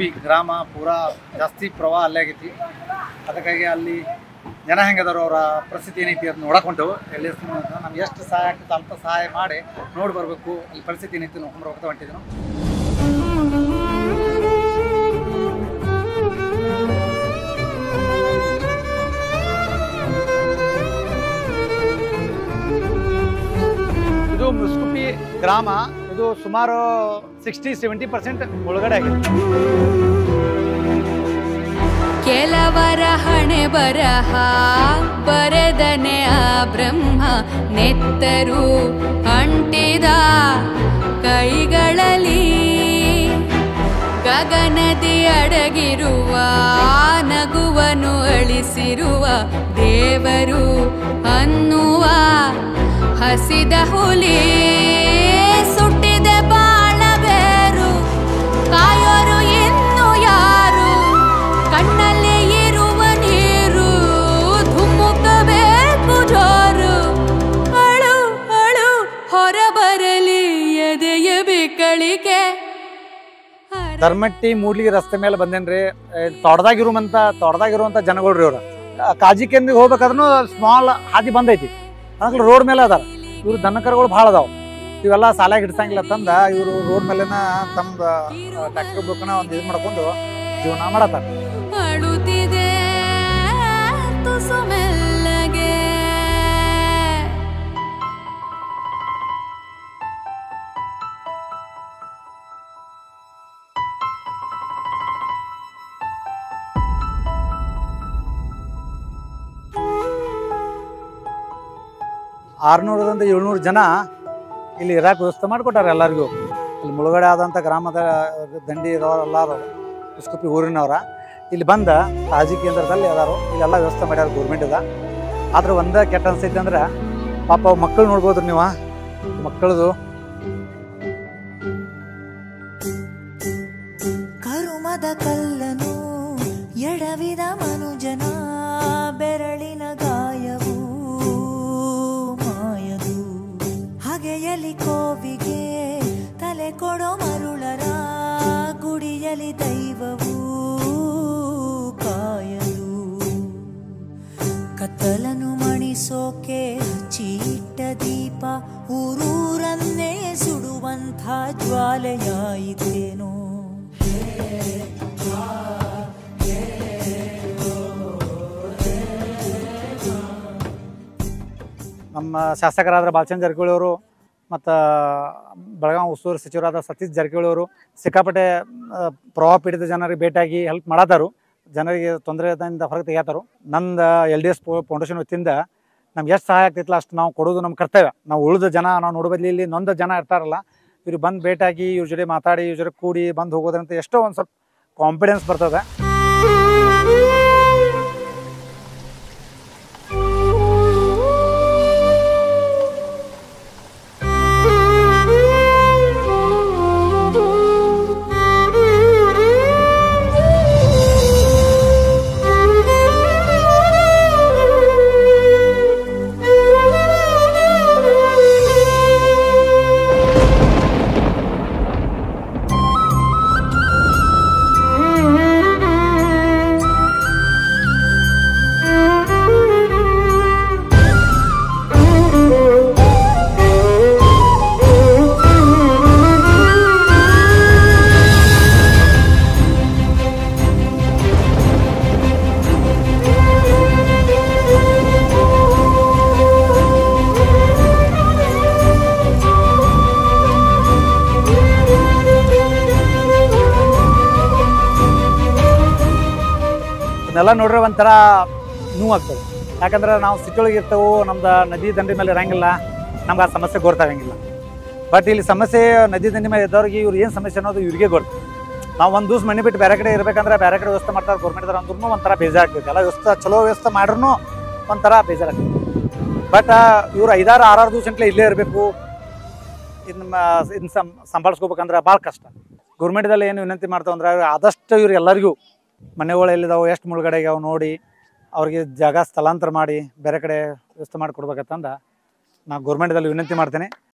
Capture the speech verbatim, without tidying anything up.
ಮುಸ್ಕುಪಿ ಗ್ರಾಮ ಪೂರಾ ಜಾಸ್ತಿ ಪ್ರವಾಹ ಅಲ್ಲೇ ಆಗೈತಿ. ಅದಕ್ಕಾಗಿ ಅಲ್ಲಿ ಜನ ಹೆಂಗದಾರು ಅವರ ಪರಿಸ್ಥಿತಿ ಏನೈತಿ ಅದು ನೋಡಕೊಂಡು ಎಲ್ಲಿ ನಮ್ಗೆ ಎಷ್ಟು ಸಹಾಯ ಆಗ್ತದೆ ಅಲ್ಪ ಸಹಾಯ ಮಾಡಿ ನೋಡಿ ಬರಬೇಕು. ಅಲ್ಲಿ ಪರಿಸ್ಥಿತಿ ಏನೈತಿ ನೋಡ್ಕೊಂಡು ಬರ್ಬೇಕು ಹೊಂಟಿದ್ರು. ಇದು ಮುಸ್ಕುಪಿ ಗ್ರಾಮ. ಇದು ಸುಮಾರು ಸಿಕ್ಸ್ಟಿ ಸೆವೆಂಟಿ ಪರ್ಸೆಂಟ್ ಒಳಗಡೆ ಆಗಿದೆ. ಕೆಲವರ ಹಣೆ ಬರಹ ಬರೆದನೆ ಆ ಬ್ರಹ್ಮ ನೆತ್ತರು ಅಂಟಿದ ಕೈಗಳಲ್ಲಿ ಗಗನದಿ ಅಡಗಿರುವ ನಗುವನು ಅಳಿಸಿರುವ ದೇವರು ಅನ್ನುವ ಹಸಿದ ಹುಲಿ ಸುಟ್ಟಿದ ಬಾಳಬೇರು ಕಾಯೋರು ಇನ್ನು ಯಾರು ಕಣ್ಣಲ್ಲಿ ಇರುವ ನೀರು ಧುಮ್ಮುಕಬೇಕು ಜೋರು ಅಳು ಅಳು ಹೊರಬರಲಿ ಎದೆಯ ಬೇಕಳಿಕೆ. ಧರ್ಮಟ್ಟಿ ಮೂಡ್ಲಿಗೆ ರಸ್ತೆ ಮೇಲೆ ಬಂದೇನ್ರಿ. ತೊಡ್ದಾಗಿರುವಂತ ತೊಡ್ದಾಗಿರುವಂತ ಜನಗಳ್ರಿ ಇವ್ರ ಕಾಜಿ ಕೇಂದ್ರಿಗೆ ಹೋಗ್ಬೇಕಾದ್ರೂ ಸ್ಮಾಲ್ ಹಾದಿ ಬಂದೈತಿ. ಅದಕ್ಕೆ ರೋಡ್ ಮೇಲೆ ಅದಾರ. ಇವ್ರು ದನಕರುಗಳು ಭಾಳ ಅದಾವ. ಇವೆಲ್ಲ ಸಾಲಾಗಿ ಹಿಡ್ಸಂಗಿಲ್ಲ ತಂದ ಇವರು ರೋಡ್ ಮೇಲೆನ ತಮ್ದು ಟ್ರ್ಯಾಕ್ಟರ್ ಬುಕ್ನ ಒಂದು ಇದು ಮಾಡ್ಕೊಂಡು ಜೀವನ ಮಾಡತ್ತಾರ. ಅಳುತ್ತಿದೆ ತುಸು ಮೆಲ್ಲಗೆ ಆರ್ನೂರದಿಂದ ಏಳ್ನೂರು ಜನ ಇಲ್ಲಿ ಇರಾಕ್ ವ್ಯವಸ್ಥೆ ಮಾಡಿಕೊಟ್ಟಾರೆ ಎಲ್ಲರಿಗೂ. ಇಲ್ಲಿ ಮುಳುಗಡೆ ಆದಂಥ ಗ್ರಾಮದ ದಂಡಿ ಇರೋರು ಎಲ್ಲರೂ ಮುಸ್ಕುಪಿ ಊರಿನವ್ರ ಇಲ್ಲಿ ಬಂದ ಕಾಳಜಿ ಕೇಂದ್ರದಲ್ಲಿ ಎಲ್ಲರೂ ಇಲ್ಲೆಲ್ಲ ವ್ಯವಸ್ಥೆ ಮಾಡ್ಯಾರ ಗೌರ್ಮೆಂಟಿದ. ಆದ್ರೆ ಒಂದೇ ಕೆಟ್ಟ ಅನ್ಸೈತೆ ಅಂದ್ರೆ ಪಾಪ ಮಕ್ಕಳು ನೋಡ್ಬೋದ್ರಿ ನೀವು. ಮಕ್ಕಳದು ಕರುಮದ ಕಲ್ಲನು ಎಡವಿದ ಮನುಜನ ಬೆರಳಿನ ಗಾಯವು ಮಾಯದು ಹಗೆಯಲಿ ಕೋವಿಗೆ ತಲೆ ಕೊಡೋ ಮರುಳರ ಗುಡಿಯಲಿ ದೈವವು ಕಾಯದು ಕತ್ತಲನು ಮಣಿಸೋಕೆ ಚೀಟ ದೀಪ ಊರೂರನ್ನೇ ಸುಡುವಂಥ ಜ್ವಾಲೆಯಾಯಿತೇನೋ. ನಮ್ಮ ಶಾಸಕರಾದ ಬಾಲಚಂದ್ರ ಜಾರಕಿಹೊಳಿ ಅವರು ಮತ್ತು ಬೆಳಗಾವಿ ಉಸ್ತುವಾರಿ ಸಚಿವರಾದ ಸತೀಶ್ ಜಾರಕಿಹೊಳಿ ಅವರು ಸಿಕ್ಕಾಪಟ್ಟೆ ಪ್ರವಾಹ ಪೀಡಿತ ಜನರಿಗೆ ಭೇಟಿಯಾಗಿ ಹೆಲ್ಪ್ ಮಾಡತ್ತಾರು. ಜನರಿಗೆ ತೊಂದರೆಯಿಂದ ಹೊರಗೆ ತೆಗಿತಾರು. ನಂದು ಎಲ್ ಡಿ ಎಸ್ ಫೌಂಡೇಶನ್ ವತಿಯಿಂದ ನಮ್ಗೆ ಎಷ್ಟು ಸಹಾಯ ಆಗ್ತಿತ್ತಲ್ಲ ಅಷ್ಟು ನಾವು ಕೊಡೋದು ನಮ್ಮ ಕರ್ತವ್ಯ. ನಾವು ಉಳಿದ ಜನ ನಾವು ನೋಡೋ ಬದಲಿ ಇಲ್ಲಿ ನೊಂದ ಜನ ಇರ್ತಾರಲ್ಲ ಇವ್ರಿಗೆ ಬಂದು ಭೇಟಿಯಾಗಿ ಇವ್ರ ಜೊತೆ ಮಾತಾಡಿ ಇವ್ರ ಜೊತೆ ಕೂಡಿ ಬಂದು ಹೋಗೋದ್ರಂತ ಎಷ್ಟೋ ಒಂದು ಸ್ವಲ್ಪ ಕಾನ್ಫಿಡೆನ್ಸ್ ಬರ್ತದೆ. ಇದನ್ನೆಲ್ಲ ನೋಡ್ರೆ ಒಂಥರ ನೋವು ಆಗ್ತದೆ. ಯಾಕಂದ್ರೆ ನಾವು ಸಿಟಿ ಒಳಗೆ ಇರ್ತೇವೆ, ನಮ್ದು ನದಿ ದಂಡೆ ಮೇಲೆ ಇರಂಗಿಲ್ಲ, ನಮ್ಗೆ ಆ ಸಮಸ್ಯೆ ಗೊತ್ತಾಗಂಗಿಲ್ಲ. ಬಟ್ ಇಲ್ಲಿ ಸಮಸ್ಯೆ ನದಿ ದಂಡೆ ಮೇಲೆ ಇದ್ದವ್ರಿಗೆ ಇವ್ರು ಏನು ಸಮಸ್ಯೆ ಅನ್ನೋದು ಇವ್ರಿಗೆ ಗೊತ್ತು. ನಾವು ಒಂದು ದಿವ್ಸ ಮನೆ ಬಿಟ್ಟು ಬೇರೆ ಕಡೆ ಇರಬೇಕಂದ್ರೆ ಬೇರೆ ಕಡೆ ವ್ಯವಸ್ಥೆ ಮಾಡ್ತಾರೆ ಗೌರ್ಮೆಂಟ್ದಾರ ಅಂದ್ರೂ ಒಂಥರ ಬೇಜಾರಾಗ್ತೈತೆ. ಎಲ್ಲ ವ್ಯವಸ್ಥೆ ಚಲೋ ವ್ಯವಸ್ಥೆ ಮಾಡ್ರೂ ಒಂಥರ ಬೇಜಾರಾಗ್ತದೆ. ಬಟ್ ಇವ್ರು ಐದಾರು ಆರಾರು ದಿವಸ ಗಂಟ್ಲೆ ಇಲ್ಲೇ ಇರಬೇಕು, ಇನ್ನು ಇನ್ನು ಸಂ ಸಂಭಾಳಿಸ್ಕೋಬೇಕಂದ್ರೆ ಭಾಳ ಕಷ್ಟ. ಗೌರ್ಮೆಂಟ್ದಲ್ಲಿ ಏನು ವಿನಂತಿ ಮಾಡ್ತಾವಂದ್ರೆ ಆದಷ್ಟು ಇವ್ರು ಎಲ್ಲರಿಗೂ ಮನೆಗಳು ಎಲ್ಲಿದಾವೆ ಎಷ್ಟು ಮುಳುಗಡೆ ಆಗ್ಯಾವ ನೋಡಿ ಅವ್ರಿಗೆ ಜಾಗ ಸ್ಥಳಾಂತರ ಮಾಡಿ ಬೇರೆ ಕಡೆ ವ್ಯವಸ್ಥೆ ಮಾಡಿ ಕೊಡ್ಬೇಕಂತಂದು ನಾನು ಗೌರ್ಮೆಂಟ್ದಲ್ಲಿ ವಿನಂತಿ ಮಾಡ್ತೇನೆ.